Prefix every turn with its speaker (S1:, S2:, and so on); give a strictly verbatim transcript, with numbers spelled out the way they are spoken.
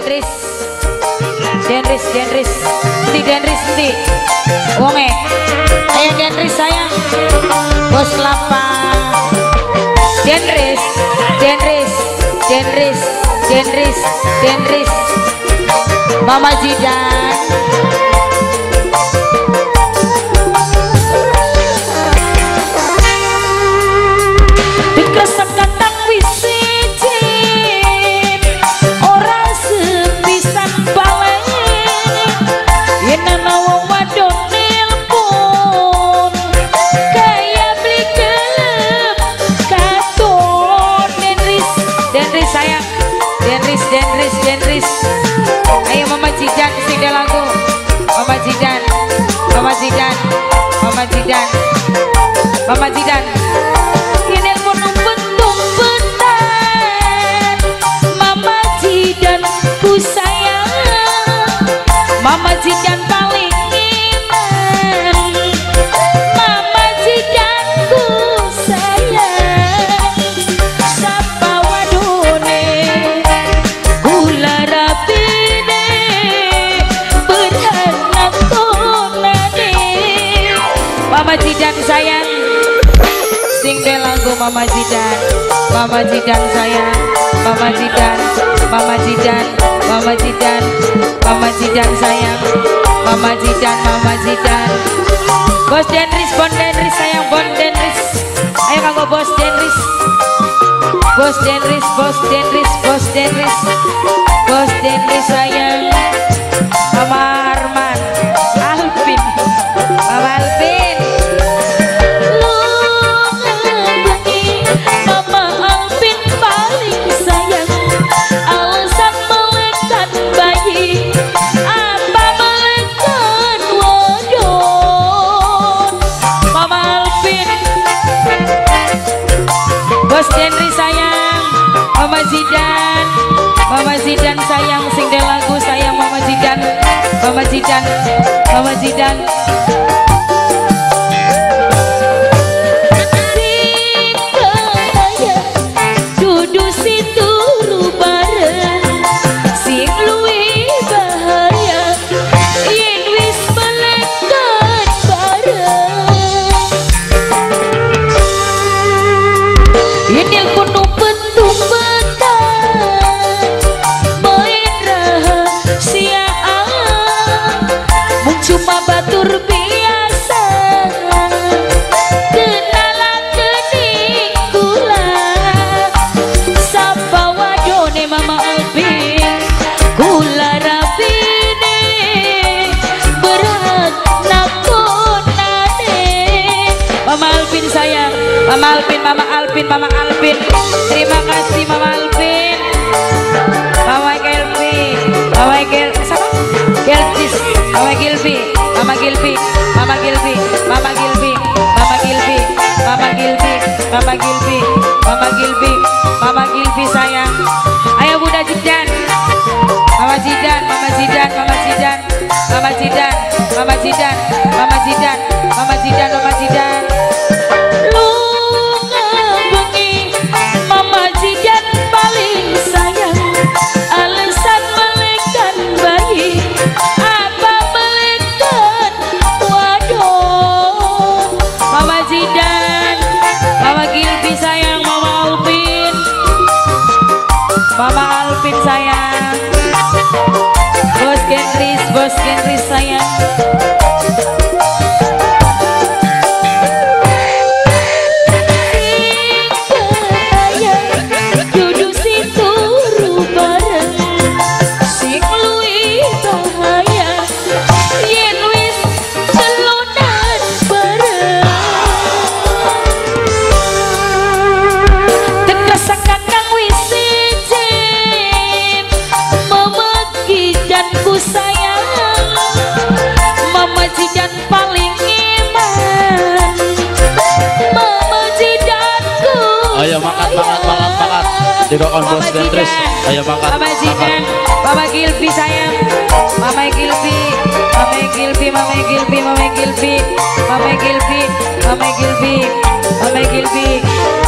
S1: Denris, Denris, Denris, di Denris di, wonge, ayo Denris sayang, bos lapang, Denris, Denris, Denris, Denris, Denris, Mama Zidan. Denris, Denris, ayo Mama Zidan sing lagu, Mama Zidan, Mama Zidan, Mama Zidan, Mama Zidan. Ini pun umpet-umpetan, Mama Zidan ku sayang, Mama Zidan paling iman, Mama Zidan ku sayang, sapa wadone. Mama Zidan sayang, sing deh lagu Mama Zidan, Mama Zidan sayang, Mama Zidan, Mama Zidan, Mama Zidan, Mama Zidan sayang, Mama Zidan, Mama Zidan. Bos Denris, Bon Denris sayang, Bon Denris, ayo kanggo Bos Denris, Bos Denris, Bos Denris, Bos Denris, Bos Denris sayang, Mama Arman, Alvin, Mama Alvin. Bos Denris sayang, Mama Zidan, Mama Zidan sayang, sing de lagu sayang Mama Zidan, Mama Zidan, Mama Zidan. Sing kaya dudu situ bareng, sing luwih bahaya yen wis melekat bareng. Ini pun umpet-umpetan, main rahasiaan, mung cuma batur biasa, kenalan kening kula, sapa wadone Mama Alvin, kula rapine, berat nakonane. Mama Alvin sayang, Mama Alvin, Mama Alvin, Mama Alvin, terima kasih Mama Alvin, Mama Gelbi, Mama Gel, siapa? Gelbis, Mama Gilbi, Mama Gilbi, Mama Gilbi, Mama Gilbi, Mama Gilbi, Mama Gilbi, Mama Gilbi, Mama Gilbi, Mama Gilbi sayang, ayo Bunda Zidan, Mama Zidan, Mama Zidan, Mama Zidan, Mama Zidan, Mama Zidan, Mama Zidan, Mama Zidan, Mama Zidan. Mama Alvin sayang, Bos Genris, Bos Genris sayang.
S2: Ayo makan, makan, makan, makan. Didokon Bos Denris. Ayo makan.
S1: Mama Zidan, Mama Gilbi sayang, Mama Gilbi, Mama Gilbi, Mama Gilbi, Mama Gilbi, Mama Gilbi, Mama Gilbi, Mama Gilbi.